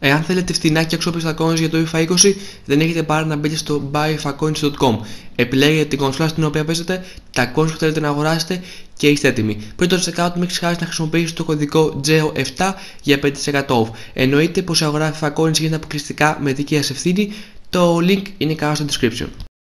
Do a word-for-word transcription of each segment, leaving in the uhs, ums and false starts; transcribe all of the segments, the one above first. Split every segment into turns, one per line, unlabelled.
Εάν θέλετε φθηνά και αξιόπιστα coins για το FIFA είκοσι, δεν έχετε παρά να μπείτε στο buy f a coins dot com. Επιλέγετε την κονσόλα στην οποία παίζετε, τα coins που θέλετε να αγοράσετε και είστε έτοιμοι. Πριν το checkout, μην ξεχάσετε να χρησιμοποιήσετε το κωδικό τζι ο επτά για πέντε τοις εκατό off. Εννοείται πως η αγορά FIFA coins γίνεται αποκλειστικά με δική σας ευθύνη. Το link είναι κάτω στο description.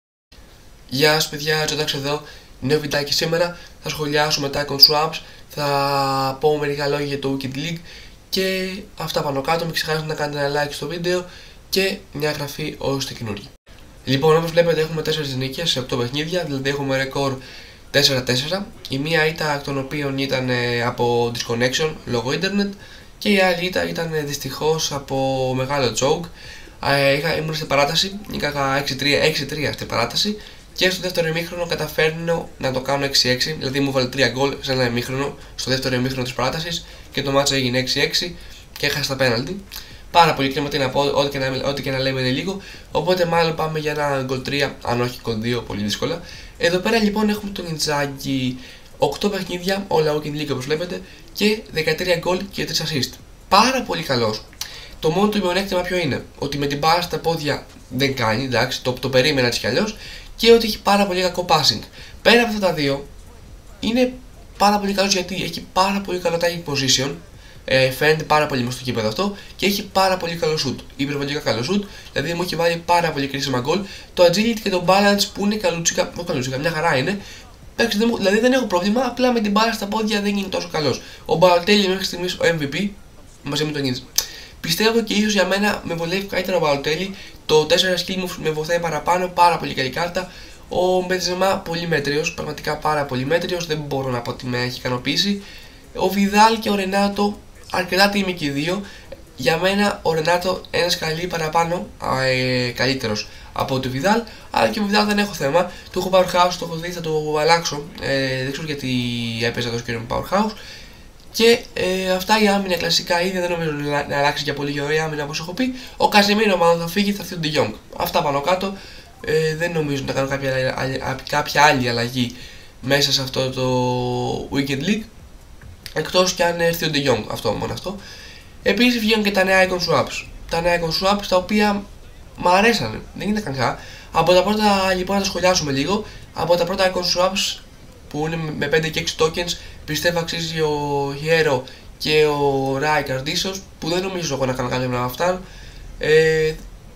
Γεια σας παιδιά, Τζοντάξ εδώ. Νέο βιντεάκι σήμερα. Θα σχολιάσουμε τα icon swaps, θα πω μερικά λόγια για το Wicked League και αυτά πάνω κάτω. Μην ξεχάσετε να κάνετε ένα like στο βίντεο και μια εγγραφή όσοι είστε καινούργοι. Λοιπόν, όπως βλέπετε έχουμε τέσσερις νίκες σε οκτώ παιχνίδια, δηλαδή έχουμε ρεκόρ τέσσερα τέσσερα. Η μία ήττα εκ των οποίων ήταν από disconnection λόγω ίντερνετ και η άλλη ήττα ήταν δυστυχώς από μεγάλο choke. Είχα, ήμουν στην παράταση, νίκαγα έξι τρία στην παράταση και στο δεύτερο ημίχρονο καταφέρνω να το κάνω έξι έξι, δηλαδή μου βάλε τρία γκολ σε ένα ημίχρονο στο δεύτερο ημίχρονο της παράτασης και το μάτσο έγινε έξι έξι και έχασα τα πέναλτι. Πάρα πολύ κρίμα, τι να πω, ό,τι και να, ό,τι και να λέμε είναι λίγο, οπότε μάλλον πάμε για ένα γκολ τρία, αν όχι γκολ δύο, πολύ δύσκολα. Εδώ πέρα λοιπόν έχουμε τον Inzaghi, οκτώ παιχνίδια, όλα Wicked League όπως βλέπετε και δεκατρία γκολ και τρία assist. Πάρα πολύ καλός. Το μόνο του μειονέκτημα ποιο είναι, ότι με την μπάλα στα πόδια δεν κάνει, εντάξει, το, το περίμενα έτσι κι αλλιώς, και ότι έχει πάρα πολύ κακό passing. Πέρα από αυτά τα δύο, είναι πάρα πολύ καλός γιατί έχει πάρα πολύ καλό tagging position, ε, φαίνεται πάρα πολύ μες στο κήπεδο αυτό και έχει πάρα πολύ καλό shoot, υπερβολικά καλό shoot, δηλαδή μου έχει βάλει πάρα πολύ κρίσιμα γκολ. Το agility και το balance που είναι καλούτσικα, όχι καλούτσικα, μια χαρά είναι. Εντάξει, δηλαδή δεν έχω πρόβλημα, απλά με την μπάλα στα πόδια δεν είναι τόσο καλός. Ο Balotelli μέχρι στιγμής ο εμ βι πι μαζί με τον Inzaghi. Πιστεύω και ίσως για μένα με βολεύει καλύτερα ο Balotelli. Το τέσσερα skill moves με βοηθάει παραπάνω, πάρα πολύ καλή κάρτα. Ο Benzema πολύ μέτριος, πραγματικά πάρα πολύ μέτριος, δεν μπορώ να πω ότι με έχει ικανοποιήσει. Ο Vidal και ο Renato αρκετά τίμοι και οι δύο. Για μένα ο Renato ένα σκαλί παραπάνω, ε, καλύτερος από το Vidal, αλλά και ο Vidal δεν έχω θέμα. Του έχω powerhouse, το έχω δει, θα το αλλάξω. Ε, δεν ξέρω γιατί έπαιζε τόσο καιρό με powerhouse. Και ε, αυτά η άμυνα κλασικά ίδια, δεν νομίζω να, να αλλάξει για πολύ ωραία άμυνα όπως έχω πει. Ο Casemiro μάλλον θα φύγει, θα έρθει ο De Jong. Αυτά πάνω κάτω. Ε, δεν νομίζω να κάνω κάποια, κάποια άλλη αλλαγή μέσα σε αυτό το Wicked League. Εκτός και αν έρθει ο De Jong, αυτό μόνο αυτό. Επίσης βγαίνουν και τα νέα icon swaps. Τα νέα icon swaps τα οποία μου αρέσανε, δεν είναι κακά. Από τα πρώτα λοιπόν να τα σχολιάσουμε λίγο. Από τα πρώτα icon swaps που είναι με πέντε και έξι tokens, πιστεύω αξίζει ο Hierro και ο Rai Cardisos, που δεν νομίζω εγώ να κάνω κάτι με αυτά. Ε,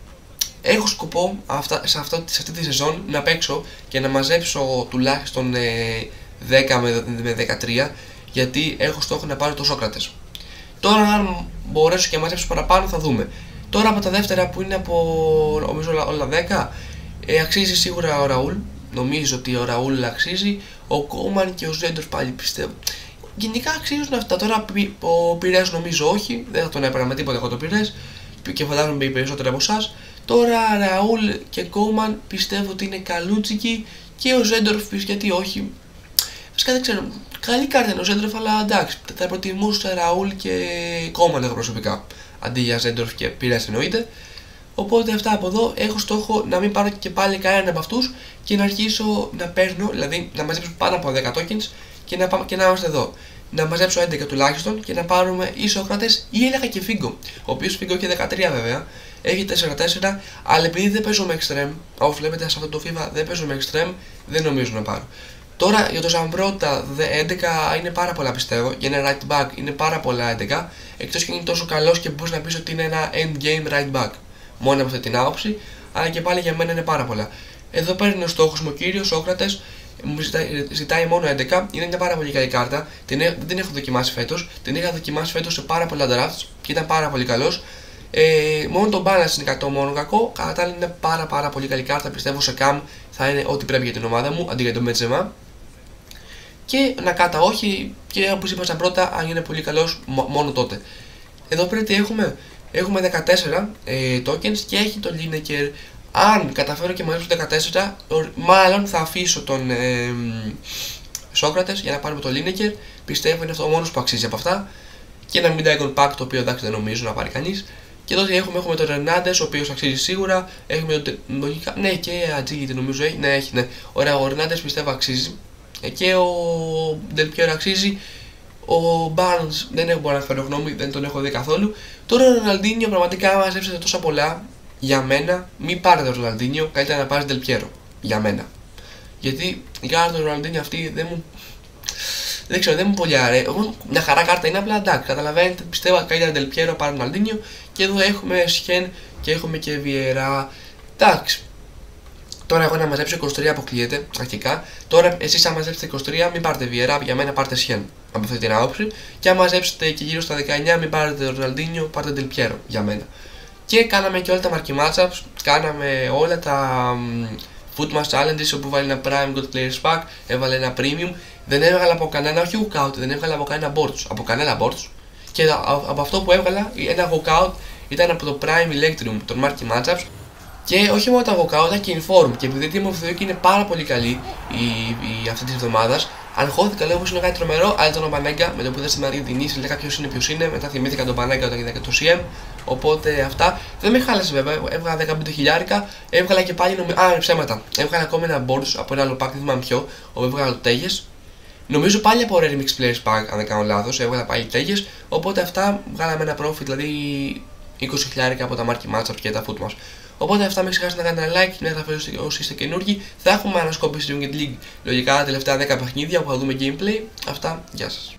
έχω σκοπό αυτά, σε, αυτό, σε αυτή τη σεζόν να παίξω και να μαζέψω τουλάχιστον ε, δέκα με δεκατρία, γιατί έχω στόχο να πάρω το Σόκρατες. Τώρα αν μπορέσω και μαζέψω παραπάνω θα δούμε. Τώρα από τα δεύτερα που είναι από νομίζω όλα, όλα δέκα, ε, αξίζει σίγουρα ο Ραούλ. Νομίζω ότι ο Ραούλ αξίζει, ο Κόμαν και ο Ζέντορφ πάλι πιστεύω. Γενικά αξίζουν αυτά. Τώρα ο Πειρές νομίζω όχι, δεν θα τον έπαιρνα με τίποτα εγώ το Πειρές και φαντάζομαι οι περισσότεροι από εσάς. Τώρα Ραούλ και Κόμαν πιστεύω ότι είναι καλούτσικοι και ο Ζέντορφ γιατί όχι. Φυσικά δεν ξέρω. Καλή κάρτα είναι ο Ζέντορφ, αλλά εντάξει, θα προτιμούσα Ραούλ και Κόμαν εγώ προσωπικά αντί για Ζέντορφ και Πειρές εννοείται. Οπότε αυτά από εδώ, έχω στόχο να μην πάρω και πάλι κανέναν από αυτούς και να αρχίσω να παίρνω, δηλαδή να μαζέψω πάνω από δέκα tokens και να, και να είμαστε εδώ. Να μαζέψω έντεκα τουλάχιστον και να πάρουμε ή Σόκρατες ή έλεγα και Φίγκο. Ο οποίος Φίγκο έχει δεκατρία βέβαια, έχει τέσσερα τέσσερα, αλλά επειδή δεν παίζω με extreme, όπως βλέπετε σε αυτό το FIFA δεν παίζω με extreme, δεν νομίζω να πάρω. Τώρα για το Ζαμπρότα έντεκα είναι πάρα πολλά πιστεύω, για ένα right back είναι πάρα πολλά έντεκα, εκτός και είναι τόσο καλός και μπορείς να πεις ότι είναι ένα endgame right back. Μόνο από αυτή την άποψη, αλλά και πάλι για μένα είναι πάρα πολλά. Εδώ παίρνει ο στόχος μου ο κύριος Σόκρατες, μου ζητάει, ζητάει μόνο έντεκα, είναι μια πάρα πολύ καλή κάρτα, την, δεν την έχω δοκιμάσει φέτος, την είχα δοκιμάσει φέτος σε πάρα πολλά drafts και ήταν πάρα πολύ καλός. Ε, μόνο το balance είναι κακό, μόνο κακό, κατά τα άλλα είναι πάρα πάρα πολύ καλή κάρτα, πιστεύω σε cam θα είναι ό,τι πρέπει για την ομάδα μου, αντί για τον Benzema. Και να κάτα όχι, και όπως είπα στα πρώτα, αν είναι πολύ καλός μόνο τότε. Εδώ πέρα τι έχουμε. Έχουμε δεκατέσσερα ε, tokens και έχει το Lineker. Αν καταφέρω και μαζέψω δεκατέσσερα, μάλλον θα αφήσω τον ε, Σόκρατες για να πάρουμε το Lineker. Πιστεύω είναι αυτό ο μόνος που αξίζει από αυτά. Και ένα Mid-Icon Pack το οποίο εντάξει δεν νομίζω να πάρει κανείς. Και τότε έχουμε, έχουμε τον Hernandez ο οποίος αξίζει σίγουρα. Έχουμε τον. Ναι, και Agility νομίζω έχει. Ναι, έχει, ναι. Ωραία, ο Hernandez πιστεύω αξίζει. Και ο Del Piero αξίζει. Ο Barnes δεν έχω μπορεί να φέρω γνώμη, δεν τον έχω δει καθόλου. Τώρα ο Ροναλντίνιο πραγματικά μαζέψετε τόσα πολλά. Για μένα, μην πάρετε τον Ροναλντίνιο, καλύτερα να πάρετε Del Piero. Για μένα. Γιατί η κάρτα του Ροναλντίνιο αυτή δεν μου. Δεν ξέρω, δεν μου πολύ αρέσει. Εγώ μια χαρά κάρτα είναι, απλά εντάξει. Καταλαβαίνετε, πιστεύω καλύτερα Del Piero παρά Ροναλντίνιο. Και εδώ έχουμε Σχέν και έχουμε και Βιερά. Εντάξει. Τώρα εγώ να μαζέψω είκοσι τρία αποκλείεται αρχικά. Τώρα εσείς αν μαζέψετε είκοσι τρία μην πάρετε Βιερά, για μένα πάρτε Σχέν. Από αυτή την άποψη. Και αν μαζέψετε και γύρω στα δεκαεννιά μην πάρετε Ροναλντίνιο, πάρτε Del Piero για μένα. Και κάναμε και όλα τα marquee matchups, κάναμε όλα τα foot match challenges όπου βάλει ένα prime good players pack, έβαλε ένα premium. Δεν έβγαλα από κανένα, όχι walkout, δεν έβγαλα από κανένα boards, από κανένα boards. Και από αυτό που έβγαλα, ένα walkout ήταν από το prime electrium των marquee matchups. Και όχι μόνο τα walkout, αλλά και inform. Και επειδή η Team of the Week είναι πάρα πολύ καλή η, η, αυτή τη εβδομάδα, αγχώθηκα, λέω πως είναι κάτι τρομερό, αλλά ήταν ο Πανέγκα με το που είδα στην Αργεντινή, λέγα ποιος είναι, ποιος είναι. Μετά θυμήθηκα τον Πανέγκα όταν είδα και το σι εμ. Οπότε αυτά δεν με χάλασε βέβαια. Έβγαλα δεκαπέντε χιλιάρικα, έβγαλα και πάλι νομι... Α, ψέματα. Έβγαλα ακόμη ένα boards από ένα άλλο pack, δεν θυμάμαι ποιο, όπου έβγαλα το τέγες. Νομίζω πάλι από Rare Mix Players Pack, αν δεν κάνω λάθος, έβγαλα πάλι τέγες. Οπότε αυτά βγάλαμε ένα profit, δηλαδή είκοσι χιλιάρικα από τα marquee matchups και τα foot μας. Οπότε αυτά μην ξεχάσετε να κάνετε ένα like, να εγγραφείτε όσοι είστε καινούργοι. Θα έχουμε ανασκόπηση στην Rocket League λογικά τα τελευταία δέκα παιχνίδια που θα δούμε gameplay. Αυτά, γεια σας.